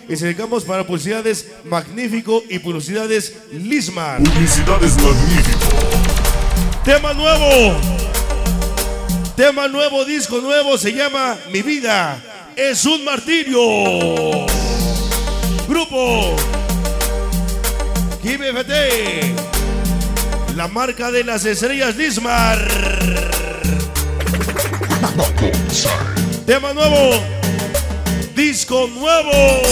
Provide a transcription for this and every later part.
y se dedicamos para publicidades Magnífico y publicidades Lismar. Publicidades Magnífico. Tema nuevo. Tema nuevo, disco nuevo, se llama Mi vida es un martirio. Grupo KBFT, la marca de las estrellas Lismar. Tema nuevo, disco nuevo.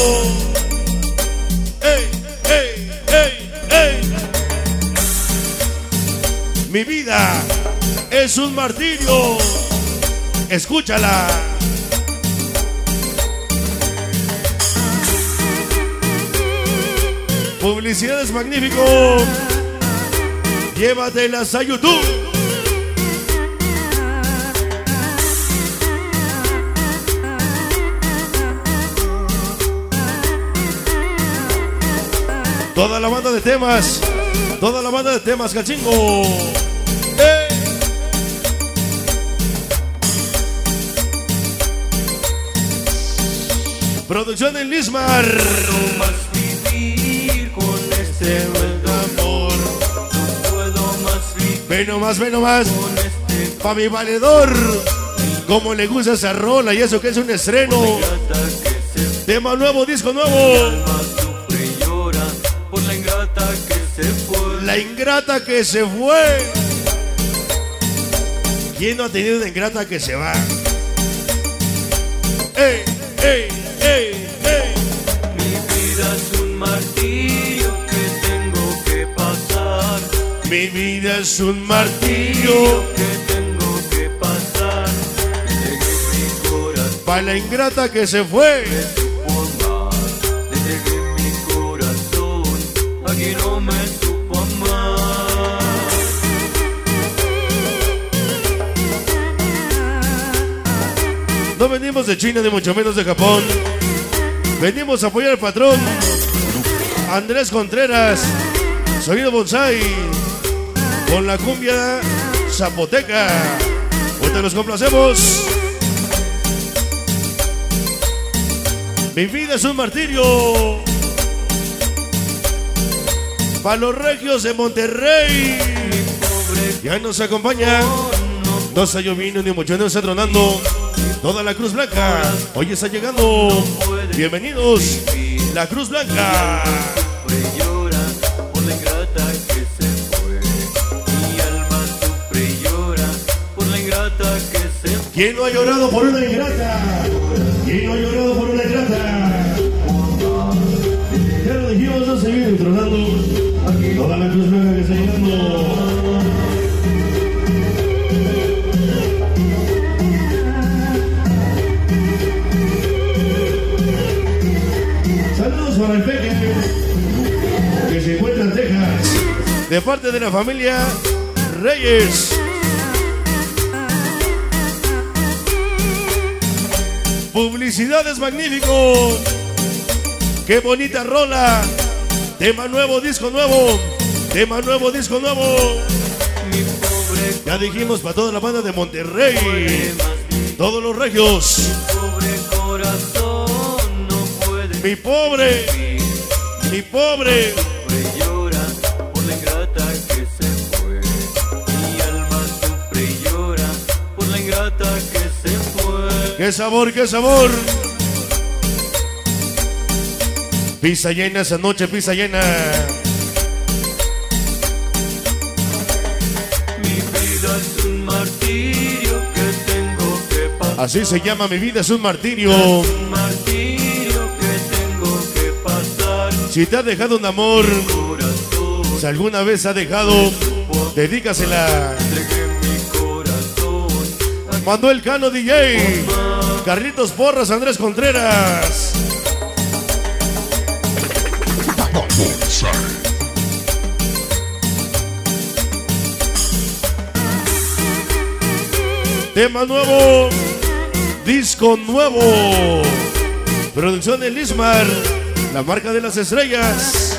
¡Ey, ey, ey, ey! Mi vida es un martirio. Escúchala. Publicidades Magnífico. Llévatelas a YouTube. Toda la banda de temas. Toda la banda de temas, Cachingo. Producción en Lismar. No más vivir con este amor. No puedo más vivir. Ve nomás, ve nomás. Con este Pa' mi valedor. Como le gusta esa rola y eso que es un estreno. ingrata que se Tema nuevo, disco nuevo. alma sufre y llora por la ingrata que se fue. La ingrata que se fue. ¿Quién no ha tenido una ingrata que se va? ¡Ey, ey, ey, ey! Mi vida es un martirio que tengo que pasar. Mi vida es un martirio. Que tengo que pasar. Entregué mi corazón. Pa' la ingrata que se fue. Le entregué mi corazón a quien no me supo amar. No venimos de China ni mucho menos de Japón. Venimos a apoyar al patrón Andrés Contreras, Sonido Bonsai, con la cumbia zapoteca. Ahorita los complacemos. Mi vida es un martirio. Para los regios de Monterrey. Ya nos acompaña. No está lloviendo ni mucho menos está tronando. Toda la Cruz Blanca hoy está llegando. Bienvenidos, la Cruz Blanca. Sufre y llora por la ingrata que se fue. Mi alma sufre y llora por la ingrata que se fue. ¿Quién no ha llorado por una ingrata? ¿Quién no ha llorado por una ingrata? Ya lo dijimos, a seguir tronando. Toda la Cruz Blanca que está llegando. Saludos para el Peque, que se encuentra en Texas, de parte de la familia Reyes. Publicidades Magnífico. Qué bonita rola. Tema nuevo, disco nuevo. Tema nuevo, disco nuevo. Mi pobre, Ya dijimos para toda la banda de Monterrey. Todos los regios. pobre corazón no puede Mi pobre. Mi pobre. sufre y llora por la ingrata que se fue. Mi alma sufre y llora por la ingrata que se fue. Qué sabor, qué sabor. Pista llena esa noche, pista llena. Mi vida es un martirio que tengo que pasar. Así se llama Mi vida es un martirio. Un martirio que tengo que pasar. Si te ha dejado un amor, Corazón, si alguna vez ha dejado, dedícasela. entregué mi corazón a Manuel Cano DJ, Carlitos Porras, Andrés Contreras. Tema nuevo, disco nuevo. Producción de Lismar, la marca de las estrellas.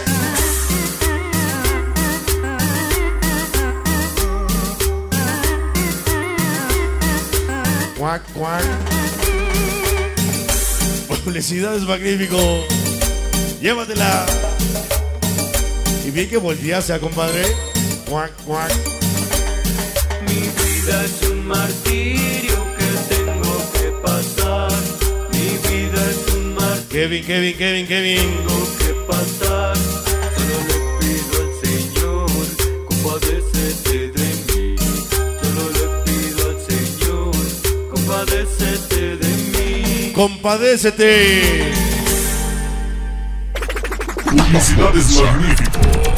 Cuac, cuac. Publicidades Magnífico. Llévatela. Y bien que voltease, compadre. Cuac, cuac. Mi vida es un martirio que tengo que pasar. Mi vida es un martirio Kevin. tengo que pasar. Solo le pido al Señor, compadécete de mí. Solo le pido al Señor, compadécete de mí. Compadécete. Publicidad es magnífico.